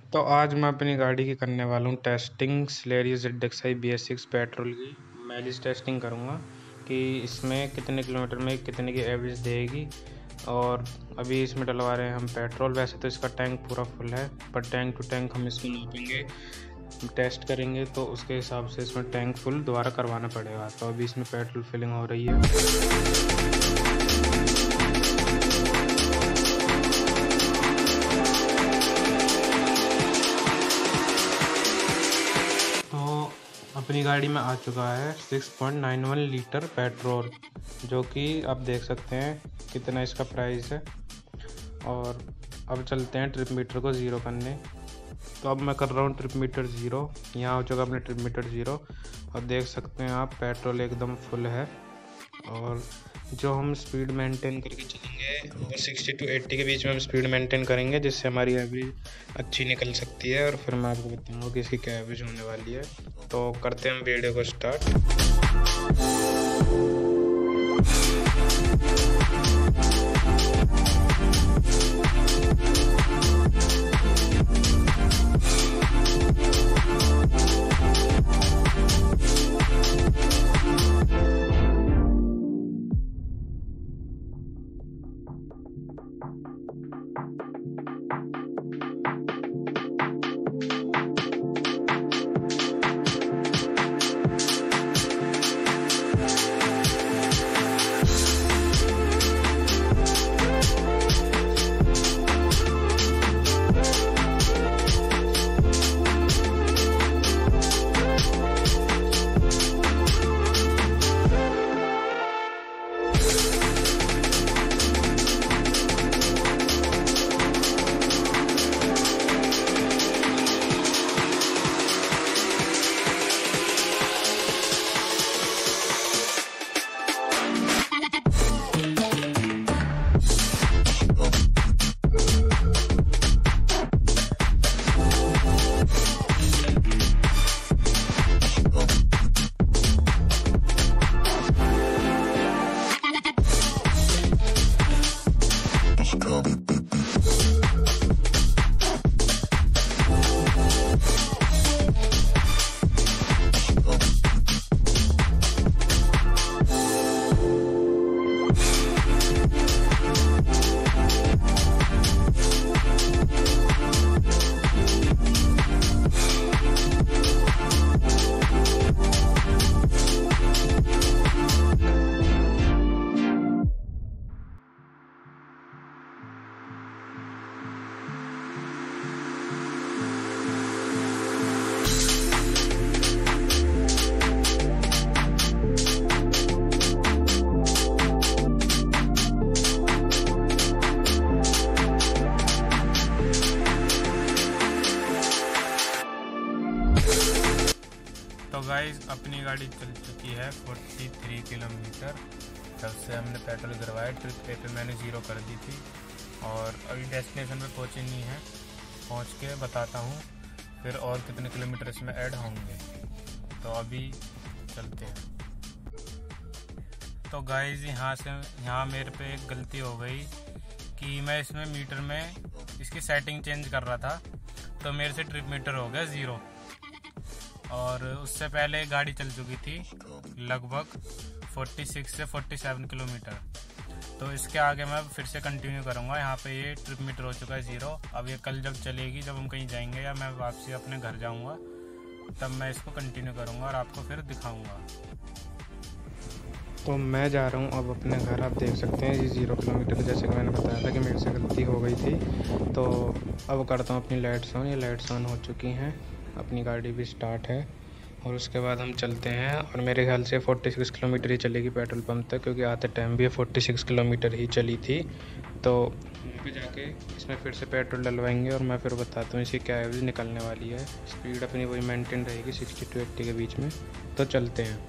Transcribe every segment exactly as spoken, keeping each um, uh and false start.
तो आज मैं अपनी गाड़ी की करने वाला हूँ testing Celerio Z X I B S six petrol की माइलेज टेस्टिंग करूँगा कि इसमें कितने किलोमीटर में कितने की एवरेज देगी। और अभी इसमें डलवा रहे हैं हम पेट्रोल। वैसे तो इसका टैंक पूरा फुल है, पर टैंक टू टैंक हम इसको नापेंगे, टेस्ट करेंगे तो उसके हिसाब से इसमें टैंक फुल दोबारा करवाना पड़ेगा। तो अभी इसमें पेट्रोल फिलिंग हो रही है। अपनी गाड़ी में आ चुका है six point nine one litre petrol, जो कि आप देख सकते हैं कितना इसका प्राइस है। और अब चलते हैं ट्रिप मीटर को ज़ीरो करने। तो अब मैं कर रहा हूँ ट्रिप मीटर ज़ीरो। यहाँ हो चुका अपने ट्रिप मीटर ज़ीरो और देख सकते हैं आप पेट्रोल एकदम फुल है। और जो हम स्पीड मेंटेन करके चलेंगे वो सिक्सटी टू एट्टी के बीच में हम स्पीड मेंटेन करेंगे, जिससे हमारी एवरेज अच्छी निकल सकती है। और फिर मैं आपको बताऊंगा कि इसकी क्या एवरेज होने वाली है। तो करते हैं हम वीडियो को स्टार्ट। तो गाइस अपनी गाड़ी चल चुकी है तैंतालीस किलोमीटर जब से हमने पेट्रोल गिरवाया। ट्रिप पे पे मैंने ज़ीरो कर दी थी और अभी डेस्टिनेशन पे पहुंचे नहीं है। पहुंच के बताता हूं फिर और कितने किलोमीटर इसमें ऐड होंगे। तो अभी चलते हैं। तो गाइस यहाँ से यहाँ मेरे पे एक गलती हो गई कि मैं इसमें मीटर में इसकी सेटिंग चेंज कर रहा था, तो मेरे से ट्रिप मीटर हो गया ज़ीरो। और उससे पहले गाड़ी चल चुकी थी लगभग छियालीस से सैंतालीस किलोमीटर। तो इसके आगे मैं फिर से कंटिन्यू करूँगा। यहाँ पे ये ट्रिप मीटर हो चुका है ज़ीरो। अब ये कल जब चलेगी, जब हम कहीं जाएंगे या मैं वापसी अपने घर जाऊँगा, तब मैं इसको कंटिन्यू करूँगा और आपको फिर दिखाऊँगा। तो मैं जा रहा हूँ अब अपने घर। आप देख सकते हैं ये ज़ीरो किलोमीटर, जैसे कि मैंने बताया था कि मेरे से गलती हो गई थी। तो अब करता हूँ अपनी लाइट्स ऑन। ये लाइट्स ऑन हो चुकी हैं, अपनी गाड़ी भी स्टार्ट है और उसके बाद हम चलते हैं। और मेरे ख्याल से छियालीस किलोमीटर ही चलेगी पेट्रोल पंप तक, क्योंकि आते टाइम भी छियालीस किलोमीटर ही चली थी। तो वहाँ पे जाके इसमें फिर से पेट्रोल डलवाएंगे और मैं फिर बताता हूँ इसकी क्या एवरेज निकलने वाली है। स्पीड अपनी वही मेंटेन रहेगी सिक्सटी टू एट्टी के बीच में। तो चलते हैं।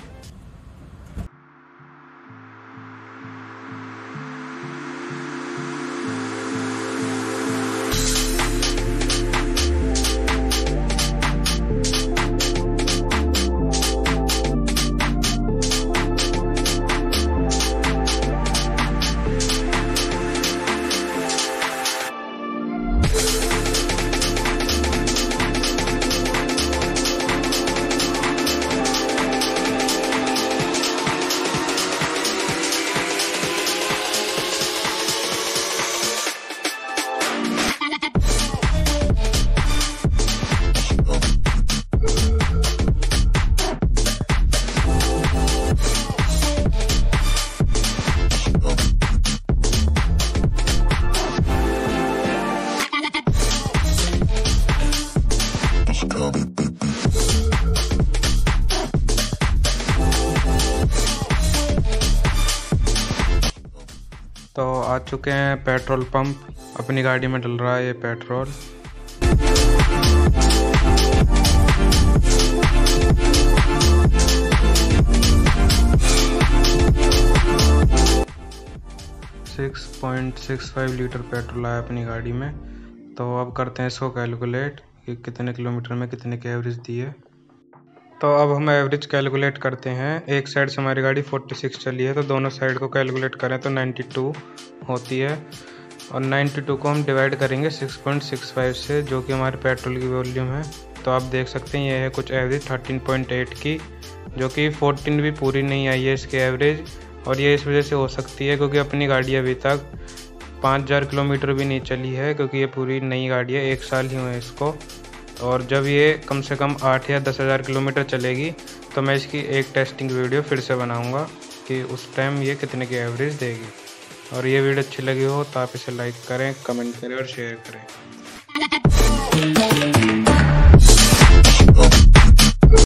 तो आ चुके हैं पेट्रोल पंप, अपनी गाड़ी में डल रहा है ये petrol. Six point six five litre petrol आया अपनी गाड़ी में। तो अब करते हैं इसको कैलकुलेट कि कितने किलोमीटर में कितने की एवरेज दी है। तो अब हम एवरेज कैलकुलेट करते हैं। एक साइड से हमारी गाड़ी छियालीस चली है, तो दोनों साइड को कैलकुलेट करें तो बानवे होती है, और बानवे को हम डिवाइड करेंगे सिक्स पॉइंट सिक्स फाइव से, जो कि हमारे पेट्रोल की वॉल्यूम है। तो आप देख सकते हैं ये है कुछ एवरेज थर्टीन पॉइंट एट की, जो कि फोर्टीन भी पूरी नहीं आई है इसकी एवरेज। और ये इस वजह से हो सकती है क्योंकि अपनी गाड़ी अभी तक पाँच हज़ार किलोमीटर भी नहीं चली है, क्योंकि ये पूरी नई गाड़ी है, एक साल ही हुए इसको। और जब ये कम से कम आठ या दस हज़ार किलोमीटर चलेगी तो मैं इसकी एक टेस्टिंग वीडियो फिर से बनाऊंगा कि उस टाइम ये कितने की एवरेज देगी। और ये वीडियो अच्छी लगी हो तो आप इसे लाइक करें, कमेंट करें और शेयर करें।